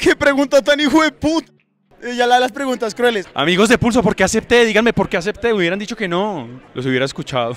qué pregunta tan hijo de puta. Ya las preguntas crueles. Amigos de Pulso, ¿por qué acepté? Díganme por qué acepté. Hubieran dicho que no. Los hubiera escuchado.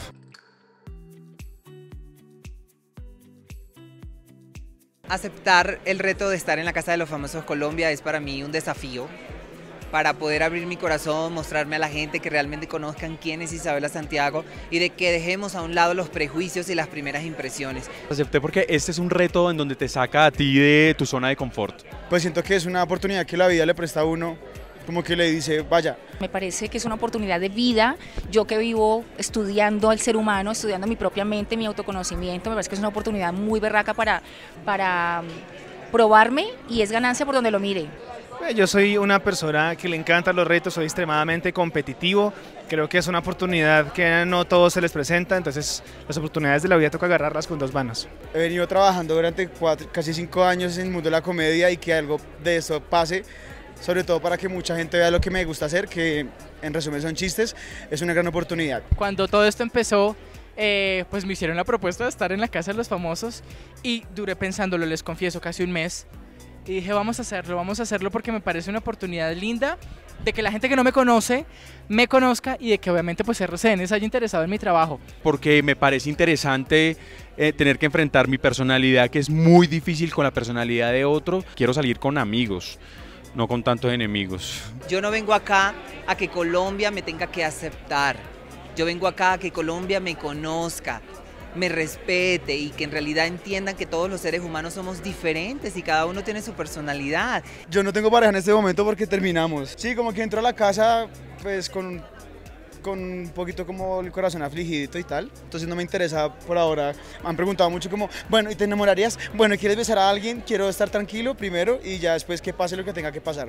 Aceptar el reto de estar en la Casa de los Famosos Colombia es para mí un desafío para poder abrir mi corazón, mostrarme a la gente que realmente conozcan quién es Isabela Santiago y de que dejemos a un lado los prejuicios y las primeras impresiones. Acepté porque este es un reto en donde te saca a ti de tu zona de confort. Pues siento que es una oportunidad que la vida le presta a uno, como que le dice, vaya. Me parece que es una oportunidad de vida. Yo que vivo estudiando al ser humano, estudiando mi propia mente, mi autoconocimiento, me parece que es una oportunidad muy berraca para probarme y es ganancia por donde lo mire. Yo soy una persona que le encantan los retos, soy extremadamente competitivo, creo que es una oportunidad que no a todos se les presenta, entonces las oportunidades de la vida toca agarrarlas con dos manos. He venido trabajando durante casi 5 años en el mundo de la comedia y que algo de eso pase, sobre todo para que mucha gente vea lo que me gusta hacer, que en resumen son chistes, es una gran oportunidad. Cuando todo esto empezó, pues me hicieron la propuesta de estar en la Casa de los Famosos y duré pensándolo, les confieso, casi un mes. Y dije, vamos a hacerlo porque me parece una oportunidad linda de que la gente que no me conoce, me conozca y de que obviamente pues RCN se haya interesado en mi trabajo. Porque me parece interesante tener que enfrentar mi personalidad, que es muy difícil con la personalidad de otro. Quiero salir con amigos, no con tantos enemigos. Yo no vengo acá a que Colombia me tenga que aceptar, yo vengo acá a que Colombia me conozca, me respete y que en realidad entiendan que todos los seres humanos somos diferentes y cada uno tiene su personalidad. Yo no tengo pareja en este momento porque terminamos. Sí, como que entro a la casa pues con un poquito como el corazón afligidito y tal, entonces no me interesa por ahora. Me han preguntado mucho como, bueno, ¿y te enamorarías? Bueno, ¿quieres besar a alguien? Quiero estar tranquilo primero y ya después que pase lo que tenga que pasar.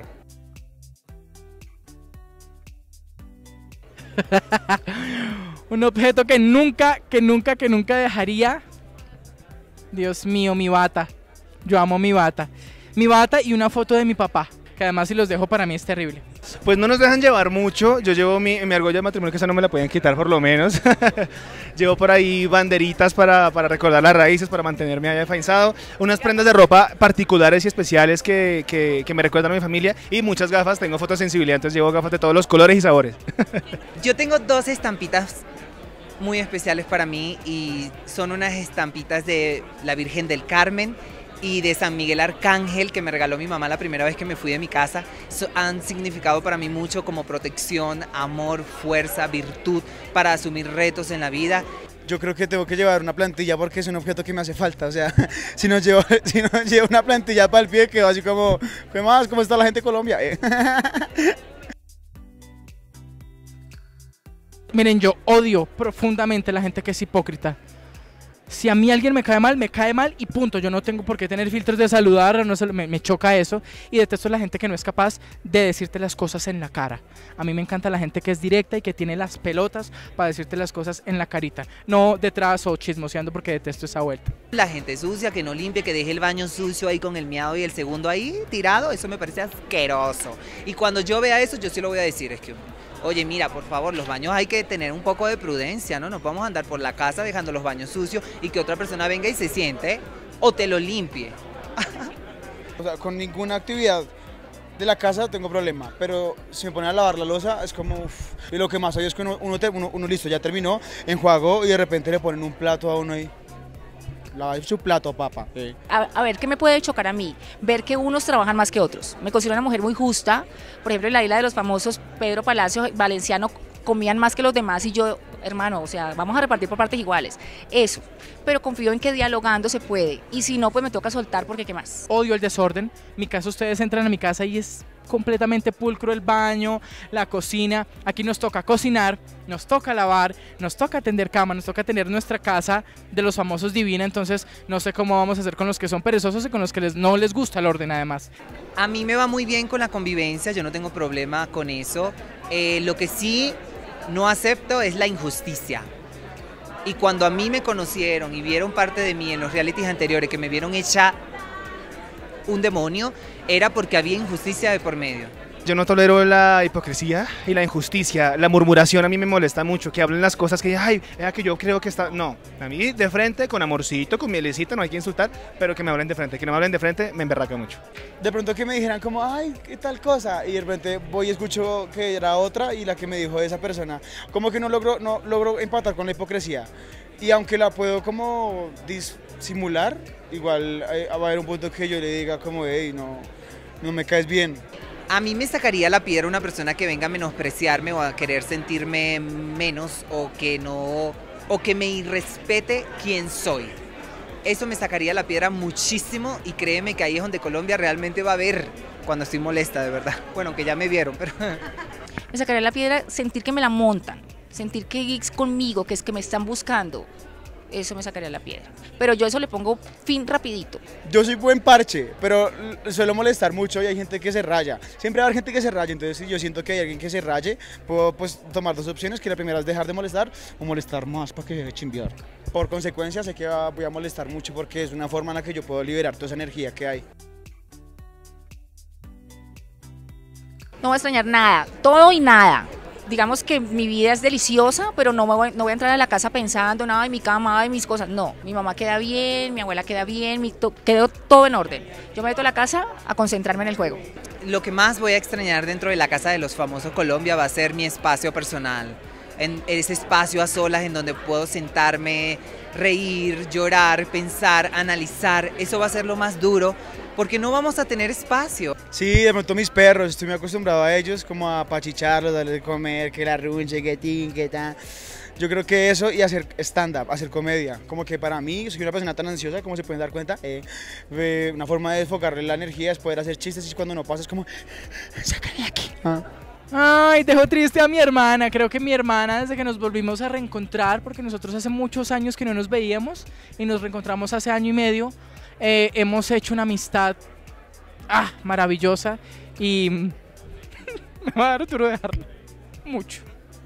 Un objeto que nunca dejaría. Dios mío, mi bata. Yo amo mi bata. Mi bata y una foto de mi papá, que además si los dejo para mí es terrible. Pues no nos dejan llevar mucho, yo llevo mi argolla de matrimonio, que esa no me la pueden quitar por lo menos. Llevo por ahí banderitas para recordar las raíces, para mantenerme ahí afaisado, unas prendas de ropa particulares y especiales que me recuerdan a mi familia y muchas gafas, tengo fotosensibilidad, entonces llevo gafas de todos los colores y sabores. Yo tengo 2 estampitas muy especiales para mí y son unas estampitas de la Virgen del Carmen y de San Miguel Arcángel que me regaló mi mamá la primera vez que me fui de mi casa. Han significado para mí mucho como protección, amor, fuerza, virtud para asumir retos en la vida. Yo creo que tengo que llevar una plantilla porque es un objeto que me hace falta, o sea, si no llevo una plantilla para el pie quedo así como, ¿qué más? ¿Cómo está la gente de Colombia? Miren, yo odio profundamente a la gente que es hipócrita. Si a mí alguien me cae mal y punto. Yo no tengo por qué tener filtros de saludar, no me choca eso. Y detesto a la gente que no es capaz de decirte las cosas en la cara. A mí me encanta la gente que es directa y que tiene las pelotas para decirte las cosas en la carita. No detrás o chismoseando porque detesto esa vuelta. La gente sucia, que no limpie, que deje el baño sucio ahí con el miado y el segundo ahí tirado, eso me parece asqueroso. Y cuando yo vea eso, yo sí lo voy a decir, es que... Oye, mira, por favor, los baños hay que tener un poco de prudencia, ¿no? No podemos andar por la casa dejando los baños sucios y que otra persona venga y se siente o te lo limpie. O sea, con ninguna actividad de la casa tengo problema, pero si me ponen a lavar la loza es como, uff. Y lo que más odio es que uno listo, ya terminó, enjuagó y de repente le ponen un plato a uno ahí. Lava su plato, papá. Sí. A ver, ¿qué me puede chocar a mí? Ver que unos trabajan más que otros. Me considero una mujer muy justa. Por ejemplo, en la Isla de los Famosos, Pedro Palacio, Valenciano, comían más que los demás y yo, hermano, o sea, vamos a repartir por partes iguales. Eso. Pero confío en que dialogando se puede. Y si no, pues me toca soltar porque ¿qué más? Odio el desorden. Mi casa, ustedes entran a mi casa y es completamente pulcro el baño, la cocina. Aquí nos toca cocinar, nos toca lavar, nos toca atender cama, nos toca tener nuestra casa de los famosos divina. Entonces no sé cómo vamos a hacer con los que son perezosos y con los que no les gusta el orden además. A mí me va muy bien con la convivencia, yo no tengo problema con eso. Lo que sí no acepto es la injusticia. Y cuando a mí me conocieron y vieron parte de mí en los realities anteriores, que me vieron hecha un demonio, era porque había injusticia de por medio. Yo no tolero la hipocresía y la injusticia, la murmuración a mí me molesta mucho, que hablen las cosas que, ay, vea que yo creo que está... No, a mí de frente, con amorcito, con mielecita, no hay que insultar, pero que me hablen de frente, que no me hablen de frente me emberraca mucho. De pronto que me dijeran como, ay, qué tal cosa, y de repente voy y escucho que era otra y la que me dijo esa persona, como que no logro empatar con la hipocresía. Y aunque la puedo como disimular, igual va a haber un punto que yo le diga como, hey, no me caes bien. A mí me sacaría la piedra una persona que venga a menospreciarme o a querer sentirme menos o que me irrespete quién soy. Eso me sacaría la piedra muchísimo y créeme que ahí es donde Colombia realmente va a ver cuando estoy molesta, de verdad. Bueno, que ya me vieron, pero... Me sacaría la piedra, sentir que me la montan, sentir que es conmigo, que es que me están buscando. Eso me sacaría la piedra. Pero yo eso le pongo fin rapidito. Yo soy buen parche, pero suelo molestar mucho y hay gente que se raya. Siempre va a haber gente que se raya, entonces si yo siento que hay alguien que se raye, puedo pues tomar dos opciones, que la primera es dejar de molestar o molestar más para que deje de chimbear. Por consecuencia sé que voy a molestar mucho porque es una forma en la que yo puedo liberar toda esa energía que hay. No voy a extrañar nada, todo y nada. Digamos que mi vida es deliciosa, pero no voy a entrar a la casa pensando, nada de mi cama, de mis cosas. No, mi mamá queda bien, mi abuela queda bien, quedó todo en orden. Yo me meto a la casa a concentrarme en el juego. Lo que más voy a extrañar dentro de la Casa de los Famosos Colombia va a ser mi espacio personal. En ese espacio a solas en donde puedo sentarme, reír, llorar, pensar, analizar. Eso va a ser lo más duro porque no vamos a tener espacio. Sí, de pronto mis perros, estoy muy acostumbrado a ellos, como a pachicharlos, darles de comer, que la runche, que tin, que tal. Yo creo que eso y hacer stand-up, hacer comedia. Como que para mí, soy una persona tan ansiosa, como se pueden dar cuenta, una forma de desfocarle la energía es poder hacer chistes y cuando no pasa es como, sácale aquí. Ay, dejo triste a mi hermana. Creo que mi hermana, desde que nos volvimos a reencontrar, porque nosotros hace muchos años que no nos veíamos y nos reencontramos hace año y medio, hemos hecho una amistad maravillosa y me va a dar duro dejarla mucho.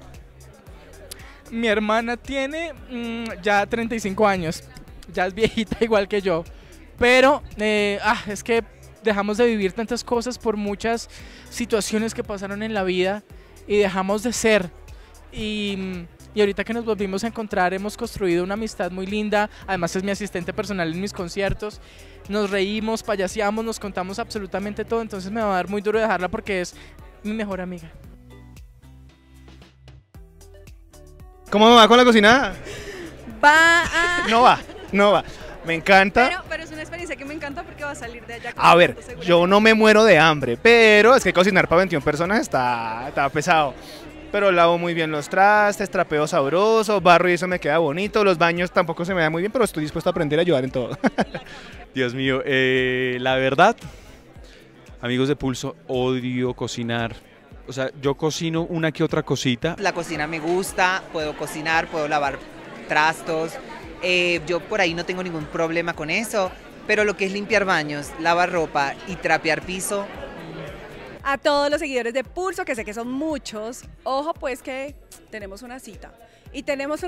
Mi hermana tiene ya 35 años, ya es viejita igual que yo, pero es que dejamos de vivir tantas cosas por muchas situaciones que pasaron en la vida y dejamos de ser. Y ahorita que nos volvimos a encontrar hemos construido una amistad muy linda. Además es mi asistente personal en mis conciertos. Nos reímos, payaseamos, nos contamos absolutamente todo. Entonces me va a dar muy duro dejarla porque es mi mejor amiga. ¿Cómo me va con la cocinada? Va a... No va. Me encanta. Pero es una experiencia que me encanta porque va a salir de allá. A ver, yo no me muero de hambre, pero es que cocinar para 21 personas está pesado. Pero lavo muy bien los trastes, trapeo sabroso, barro y eso me queda bonito. Los baños tampoco se me dan muy bien, pero estoy dispuesto a aprender a ayudar en todo. Dios mío, la verdad, amigos de Pulso, odio cocinar. O sea, yo cocino una que otra cosita. La cocina me gusta, puedo cocinar, puedo lavar trastos. Yo por ahí no tengo ningún problema con eso, pero lo que es limpiar baños, lavar ropa y trapear piso. A todos los seguidores de Pulso, que sé que son muchos, ojo pues que tenemos una cita y tenemos